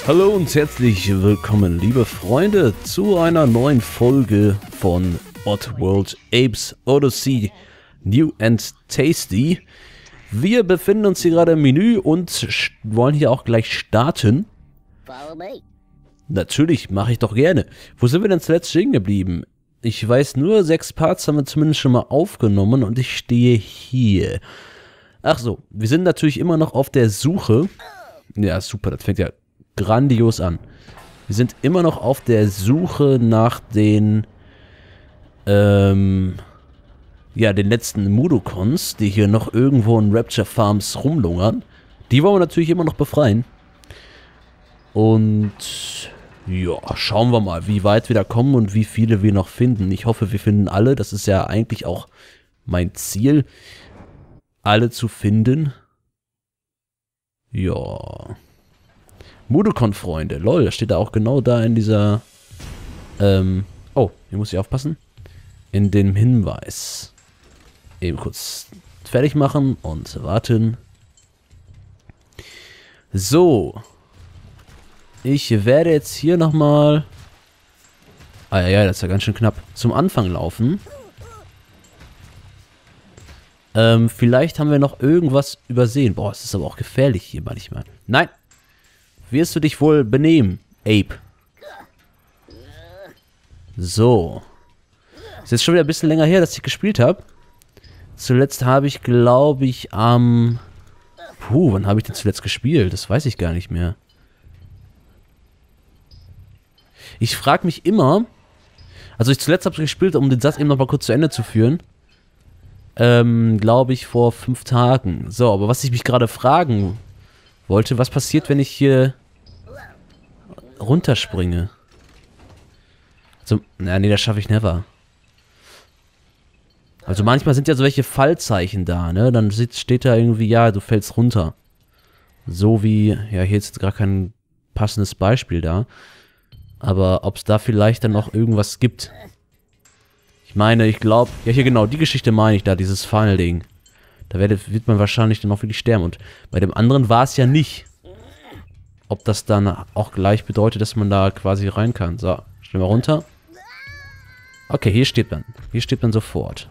Hallo und herzlich willkommen, liebe Freunde, zu einer neuen Folge von Oddworld Apes Odyssey New and Tasty. Wir befinden uns hier gerade im Menü und wollen hier auch gleich starten. Natürlich, mache ich doch gerne. Wo sind wir denn zuletzt stehen geblieben? Ich weiß nur, 6 Parts haben wir zumindest schon mal aufgenommen und ich stehe hier. Ach so, wir sind natürlich immer noch auf der Suche. Ja, super, das fängt ja grandios an. Wir sind immer noch auf der Suche nach den, den letzten Mudokons, die hier noch irgendwo in Rapture Farms rumlungern. Die wollen wir natürlich immer noch befreien. Und ja, schauen wir mal, wie weit wir da kommen und wie viele wir noch finden. Ich hoffe, wir finden alle. Das ist ja eigentlich auch mein Ziel, alle zu finden. Ja. Mudokon-Freunde. Lol, das steht da auch genau da in dieser... oh, hier muss ich aufpassen. In dem Hinweis. Eben kurz fertig machen und warten. So. Ich werde jetzt hier nochmal... Ah ja, das ist ja ganz schön knapp. Zum Anfang laufen. Vielleicht haben wir noch irgendwas übersehen. Boah, es ist aber auch gefährlich hier manchmal. Nein! Wirst du dich wohl benehmen, Ape? So. Ist jetzt schon wieder ein bisschen länger her, dass ich gespielt habe. Zuletzt habe ich, glaube ich, am... wann habe ich denn zuletzt gespielt? Das weiß ich gar nicht mehr. Ich frage mich immer... Also zuletzt habe ich gespielt, um den Satz eben noch mal kurz zu Ende zu führen. Glaube ich, vor 5 Tagen. So, aber was ich mich gerade fragen wollte, was passiert, wenn ich hier runterspringe? Also, nee, das schaffe ich never. Also manchmal sind ja so welche Fallzeichen da, ne? Dann steht da irgendwie, ja, du fällst runter. So wie, ja, hier ist jetzt gar kein passendes Beispiel da. Aber ob es da vielleicht dann noch irgendwas gibt. Ich meine, ich glaube, ja hier genau, die Geschichte meine ich da, dieses Final-Ding. Da wird man wahrscheinlich dann auch wirklich sterben. Und bei dem anderen war es ja nicht. Ob das dann auch gleich bedeutet, dass man da quasi rein kann. So, stellen wir runter. Okay, hier steht man. Hier steht man sofort.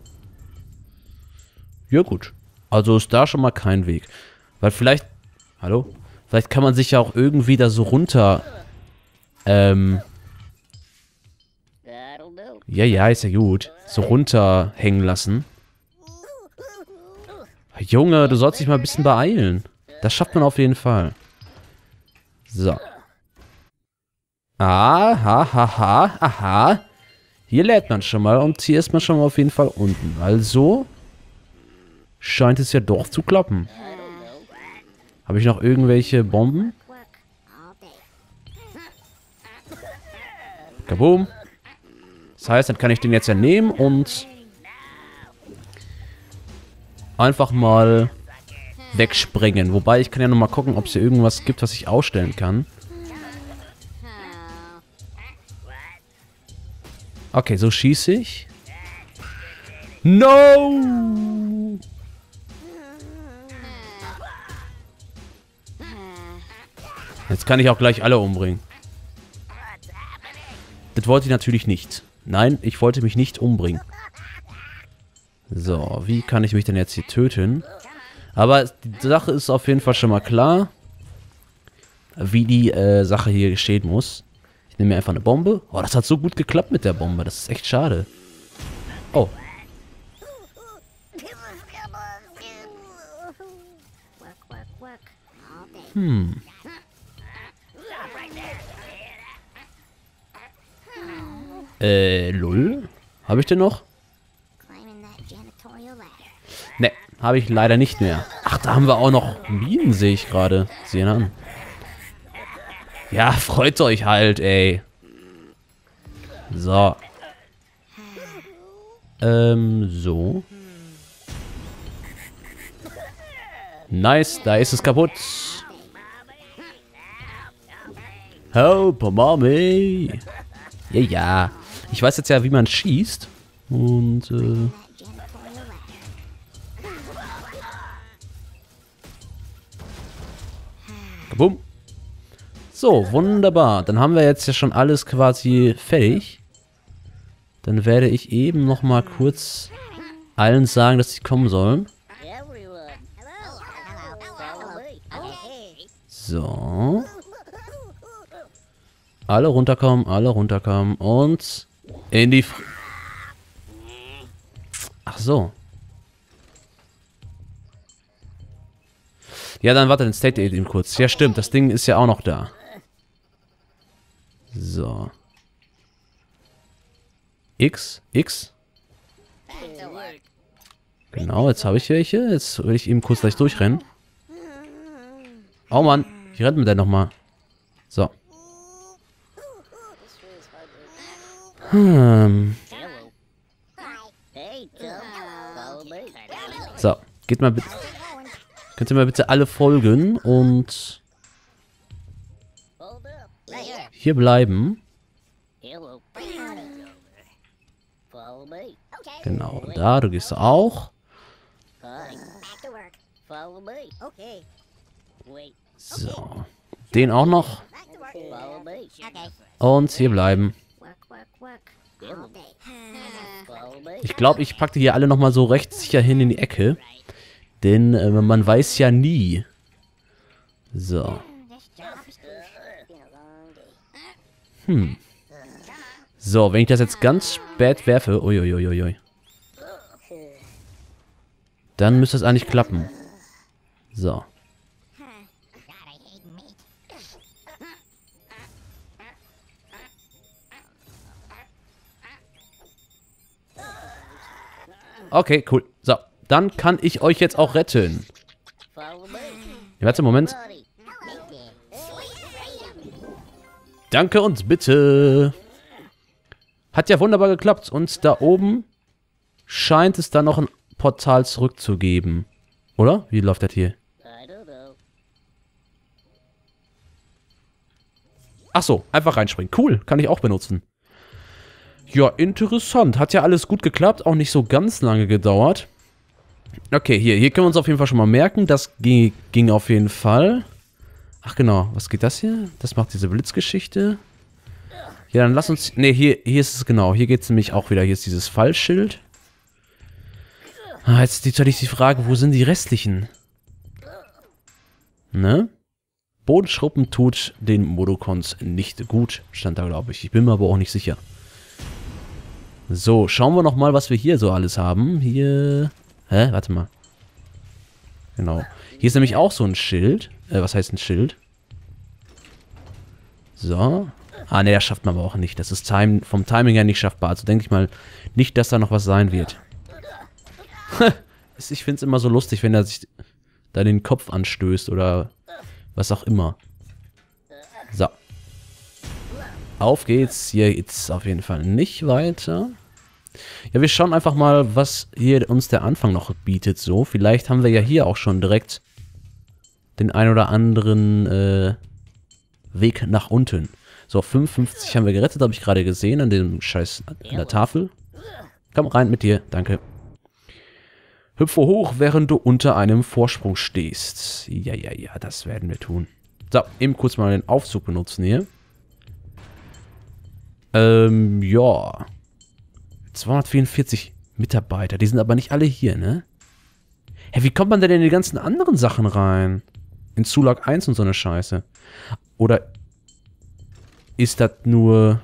Ja gut. Also ist da schon mal kein Weg. Weil vielleicht... Hallo? Vielleicht kann man sich ja auch irgendwie da so runter... Ja, ist ja gut. So runterhängen lassen. Junge, du sollst dich mal ein bisschen beeilen. Das schafft man auf jeden Fall. So. Aha. Hier lädt man schon mal und hier ist man schon mal auf jeden Fall unten. Also scheint es ja doch zu klappen. Habe ich noch irgendwelche Bomben? Kaboom. Das heißt, dann kann ich den jetzt ja nehmen und einfach mal wegspringen. Wobei, ich kann ja nochmal gucken, ob es hier irgendwas gibt, was ich ausstellen kann. Okay, so schieße ich. No! Jetzt kann ich auch gleich alle umbringen. Das wollte ich natürlich nicht. Nein, ich wollte mich nicht umbringen. So, wie kann ich mich denn jetzt hier töten? Aber die Sache ist auf jeden Fall schon mal klar, wie die Sache hier geschehen muss. Ich nehme mir einfach eine Bombe. Oh, das hat so gut geklappt mit der Bombe. Das ist echt schade. Oh. Lol. Habe ich den noch? Ne, habe ich leider nicht mehr. Ach, da haben wir auch noch Minen, sehe ich gerade. Sehen an. Ja, freut euch halt, ey. So. So. Nice, da ist es kaputt. Help, Mommy. Ja. Ich weiß jetzt ja, wie man schießt. Und, Boom. So, wunderbar. Dann haben wir jetzt ja schon alles quasi fertig. Dann werde ich eben noch mal kurz allen sagen, dass sie kommen sollen. So. Alle runterkommen und in die... Ach so. Ja, dann warte, den State eben kurz. Ja, stimmt, das Ding ist ja auch noch da. So. X. Genau, jetzt habe ich welche. Jetzt will ich eben kurz gleich durchrennen. Oh Mann, ich renne mit der nochmal. So. So, geht mal bitte. Könnt ihr mal bitte alle folgen und hier bleiben. Genau, da, du gehst auch. So, den auch noch. Und hier bleiben. Ich glaube, ich packe die hier alle nochmal so recht sicher hin in die Ecke. Denn man weiß ja nie. So. So, wenn ich das jetzt ganz spät werfe. Uiuiuiui. Dann müsste es eigentlich klappen. So. Okay, cool. So, dann kann ich euch jetzt auch retten. Ja, warte, Moment. Danke und bitte. Hat ja wunderbar geklappt. Und da oben scheint es dann noch ein Portal zurückzugeben. Oder? Wie läuft das hier? Ach so, einfach reinspringen. Cool, kann ich auch benutzen. Ja, interessant. Hat ja alles gut geklappt. Auch nicht so ganz lange gedauert. Okay, hier können wir uns auf jeden Fall schon mal merken. Das ging auf jeden Fall. Ach genau, was geht das hier? Das macht diese Blitzgeschichte. Ja, dann lass uns... Ne, hier ist es genau. Hier geht es nämlich auch wieder. Hier ist dieses Fallschild. Ah, jetzt ist natürlich die Frage, wo sind die restlichen? Ne? Bodenschruppen tut den Modokons nicht gut, stand da, glaube ich. Ich bin mir aber auch nicht sicher. So, schauen wir noch mal, was wir hier so alles haben. Hier... Hä? Warte mal. Genau. Hier ist nämlich auch so ein Schild. Was heißt ein Schild? So. Ah, ne, das schafft man aber auch nicht. Das ist vom Timing her nicht schaffbar. Also denke ich mal nicht, dass da noch was sein wird. Ich finde es immer so lustig, wenn er sich da den Kopf anstößt oder was auch immer. So. Auf geht's. Hier geht's auf jeden Fall nicht weiter. Ja, wir schauen einfach mal, was hier uns der Anfang noch bietet. So, vielleicht haben wir ja hier auch schon direkt den ein oder anderen Weg nach unten. So, 55 haben wir gerettet, habe ich gerade gesehen, an dem Scheiß an der Tafel. Komm rein mit dir, danke. Hüpfe hoch, während du unter einem Vorsprung stehst. Ja, das werden wir tun. So, eben kurz mal den Aufzug benutzen hier. Ja. 244 Mitarbeiter, die sind aber nicht alle hier, ne? Hä, wie kommt man denn in die ganzen anderen Sachen rein? In Zulag 1 und so eine Scheiße. Oder ist das nur...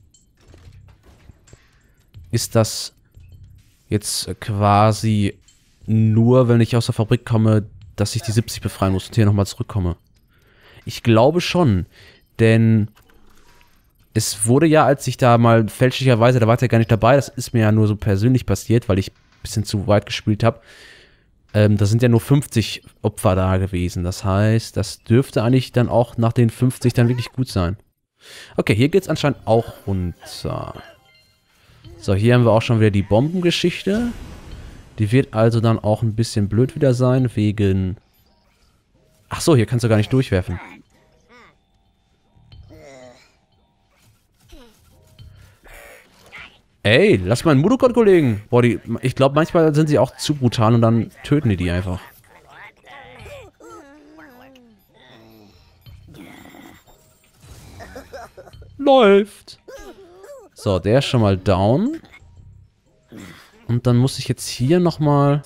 Ist das jetzt quasi nur, wenn ich aus der Fabrik komme, dass ich die 70 befreien muss und hier nochmal zurückkomme? Ich glaube schon, denn es wurde ja, als ich da mal fälschlicherweise, da war der gar nicht dabei, das ist mir ja nur so persönlich passiert, weil ich ein bisschen zu weit gespielt habe. Da sind ja nur 50 Opfer da gewesen. Das heißt, das dürfte eigentlich dann auch nach den 50 dann wirklich gut sein. Okay, hier geht es anscheinend auch runter. So, hier haben wir auch schon wieder die Bombengeschichte. Die wird also dann auch ein bisschen blöd wieder sein, wegen... Ach so, hier kannst du gar nicht durchwerfen. Ey, lass mal einen Mudokon-Kollegen. Boah, ich glaube, manchmal sind sie auch zu brutal und dann töten die einfach. Läuft. So, der ist schon mal down. Und dann muss ich jetzt hier nochmal...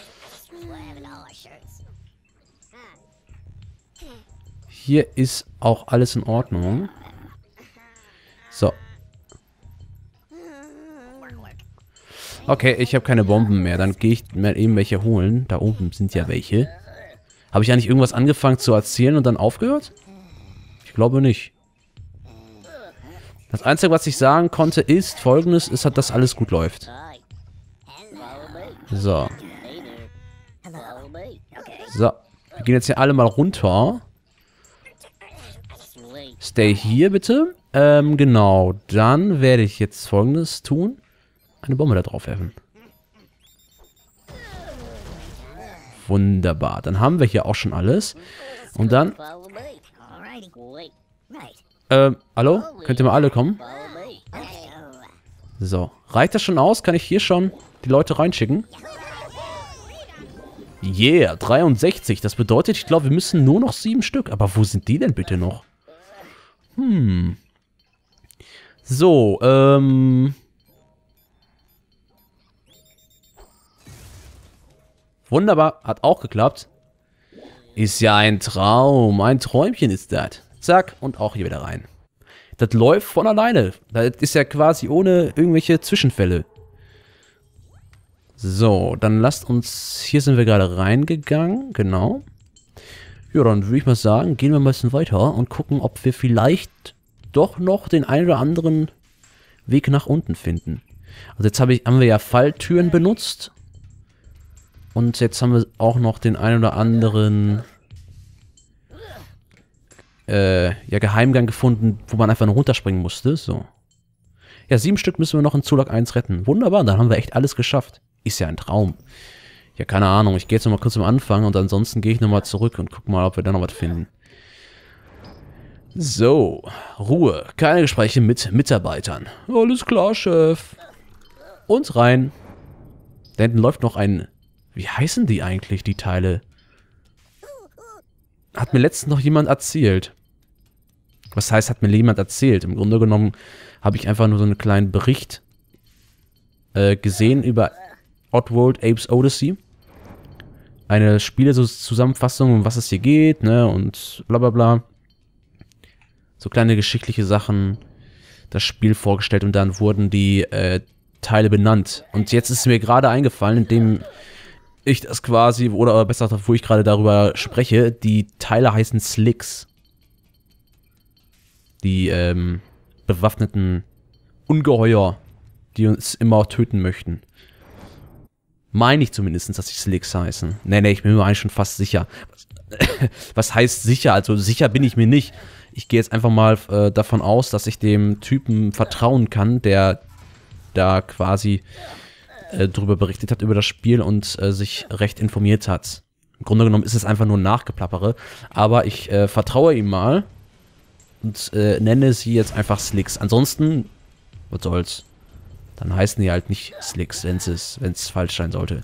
Hier ist auch alles in Ordnung. So. Okay, ich habe keine Bomben mehr. Dann gehe ich mal eben welche holen. Da oben sind ja welche. Habe ich eigentlich irgendwas angefangen zu erzählen und dann aufgehört? Ich glaube nicht. Das Einzige, was ich sagen konnte, ist Folgendes, ist, dass alles gut läuft. So. So. Wir gehen jetzt hier alle mal runter. Stay hier, bitte. Genau. Dann werde ich jetzt Folgendes tun. Eine Bombe da drauf werfen. Wunderbar. Dann haben wir hier auch schon alles. Und dann... hallo? Könnt ihr mal alle kommen? So. Reicht das schon aus? Kann ich hier schon die Leute reinschicken? Yeah, 63. Das bedeutet, ich glaube, wir müssen nur noch 7 Stück. Aber wo sind die denn bitte noch? So, wunderbar, hat auch geklappt. Ist ja ein Traum, ein Träumchen ist das. Zack, und auch hier wieder rein. Das läuft von alleine. Das ist ja quasi ohne irgendwelche Zwischenfälle. So, dann lasst uns... Hier sind wir gerade reingegangen, genau. Ja, dann würde ich mal sagen, gehen wir mal ein bisschen weiter und gucken, ob wir vielleicht doch noch den einen oder anderen Weg nach unten finden. Also jetzt haben wir ja Falltüren benutzt. Und jetzt haben wir auch noch den einen oder anderen ja, Geheimgang gefunden, wo man einfach nur runterspringen musste. So. Ja, 7 Stück müssen wir noch in Zulak 1 retten. Wunderbar, dann haben wir echt alles geschafft. Ist ja ein Traum. Ja, keine Ahnung. Ich gehe jetzt nochmal kurz am Anfang und ansonsten gehe ich nochmal zurück und gucke mal, ob wir da noch was finden. So, Ruhe. Keine Gespräche mit Mitarbeitern. Alles klar, Chef. Und rein. Da hinten läuft noch ein... Wie heißen die eigentlich, die Teile? Hat mir letztens noch jemand erzählt. Was heißt, hat mir jemand erzählt? Im Grunde genommen habe ich einfach nur so einen kleinen Bericht gesehen über Oddworld Apes Odyssey. Eine Spiele-Zusammenfassung, um was es hier geht, ne, und bla bla bla. So kleine geschichtliche Sachen, das Spiel vorgestellt und dann wurden die Teile benannt. Und jetzt ist mir gerade eingefallen, indem ich das quasi, oder besser gesagt, wo ich gerade darüber spreche, die Teile heißen Slicks. Die bewaffneten Ungeheuer, die uns immer töten möchten. Meine ich zumindest, dass die Slicks heißen. Nee, ich bin mir eigentlich schon fast sicher. Was heißt sicher? Also sicher bin ich mir nicht. Ich gehe jetzt einfach mal davon aus, dass ich dem Typen vertrauen kann, der da quasi drüber berichtet hat über das Spiel und sich recht informiert hat. Im Grunde genommen ist es einfach nur ein Nachgeplappere. Aber ich vertraue ihm mal und nenne sie jetzt einfach Slicks. Ansonsten, was soll's? Dann heißen die halt nicht Slicks, wenn es falsch sein sollte.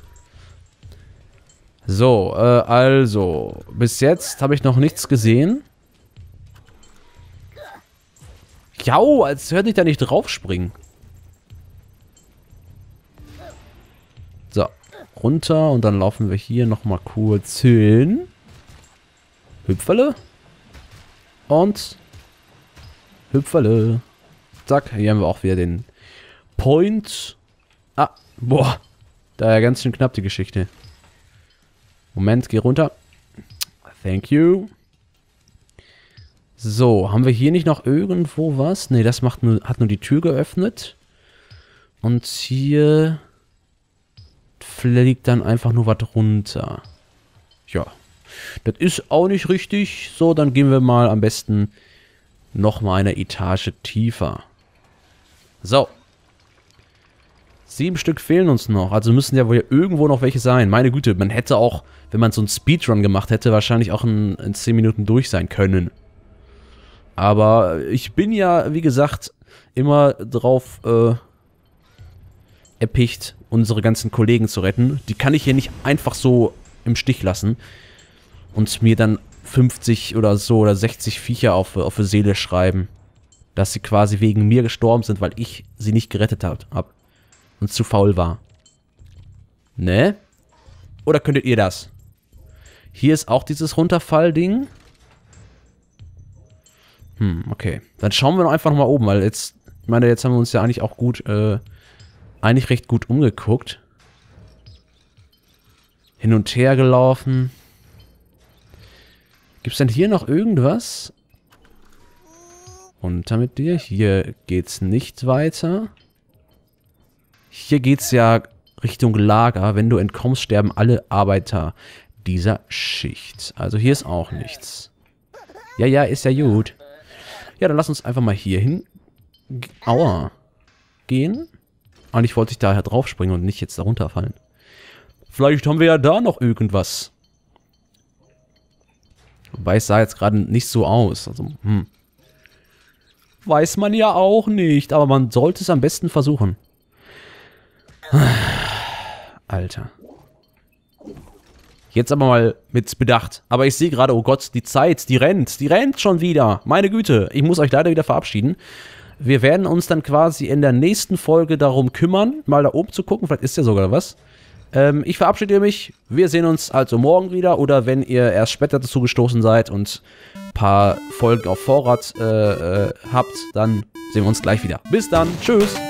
So, also, bis jetzt habe ich noch nichts gesehen. Jau, als hört ich da nicht draufspringen. So, runter und dann laufen wir hier nochmal kurz hin. Hüpferle. Und Hüpferle. Zack, hier haben wir auch wieder den Point. Ah, boah. Da ja ganz schön knapp die Geschichte. Moment, geh runter. Thank you. So, haben wir hier nicht noch irgendwo was? Ne, das hat nur die Tür geöffnet. Und hier fliegt dann einfach nur was runter. Ja, das ist auch nicht richtig. So, dann gehen wir mal am besten noch mal eine Etage tiefer. So. 7 Stück fehlen uns noch. Also müssen ja wohl irgendwo noch welche sein. Meine Güte, man hätte auch, wenn man so einen Speedrun gemacht hätte, wahrscheinlich auch in 10 Minuten durch sein können. Aber ich bin ja, wie gesagt, immer drauf erpicht, unsere ganzen Kollegen zu retten. Die kann ich hier nicht einfach so im Stich lassen und mir dann 50 oder so oder 60 Viecher auf die Seele schreiben. dass sie quasi wegen mir gestorben sind, weil ich sie nicht gerettet habe und zu faul war. Ne? Oder könntet ihr das? Hier ist auch dieses Runterfall-Ding. Okay. Dann schauen wir doch einfach nochmal oben, weil jetzt, ich meine, jetzt haben wir uns ja eigentlich auch gut, eigentlich recht gut umgeguckt. Hin und her gelaufen. Gibt's denn hier noch irgendwas? Runter mit dir. Hier geht's nicht weiter. Hier geht's ja Richtung Lager. Wenn du entkommst, sterben alle Arbeiter dieser Schicht. Also hier ist auch nichts. Ja, ist ja gut. Ja, dann lass uns einfach mal hier hin. Aua. Gehen. Eigentlich wollte ich daher draufspringen und nicht jetzt da runterfallen. Vielleicht haben wir ja da noch irgendwas. Wobei es sah jetzt gerade nicht so aus. Also, weiß man ja auch nicht. Aber man sollte es am besten versuchen. Alter. Jetzt aber mal mit Bedacht. Aber ich sehe gerade, oh Gott, die Zeit, die rennt schon wieder. Meine Güte, ich muss euch leider wieder verabschieden. Wir werden uns dann quasi in der nächsten Folge darum kümmern, mal da oben zu gucken. Vielleicht ist ja sogar was. Ich verabschiede mich. Wir sehen uns also morgen wieder. Oder wenn ihr erst später dazu gestoßen seid und ein paar Folgen auf Vorrat habt, dann sehen wir uns gleich wieder. Bis dann. Tschüss.